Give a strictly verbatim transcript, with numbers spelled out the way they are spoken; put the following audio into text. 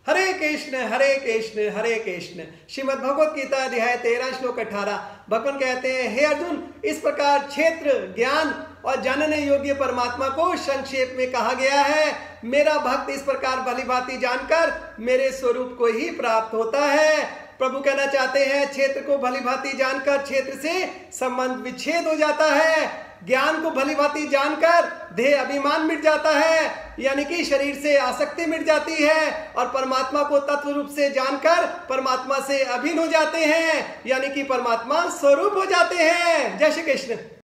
हरे कृष्ण हरे कृष्ण हरे कृष्ण। श्रीमद् भगवत गीता अध्याय तेरह श्लोक अठारह। भगवान कहते हैं, हे अर्जुन, इस प्रकार क्षेत्र, ज्ञान और जानने योग्य परमात्मा को संक्षेप में कहा गया है। मेरा भक्त इस प्रकार भलीभांति जानकर मेरे स्वरूप को ही प्राप्त होता है। प्रभु कहना चाहते हैं, क्षेत्र को भलीभांति जानकर क्षेत्र से संबंध विच्छेद हो जाता है। ज्ञान को भलीभांति जानकर देह अभिमान मिट जाता है, यानी कि शरीर से आसक्ति मिट जाती है। और परमात्मा को तत्व रूप से जानकर परमात्मा से अभिन्न हो जाते हैं, यानी कि परमात्मा स्वरूप हो जाते हैं। जय श्री कृष्ण।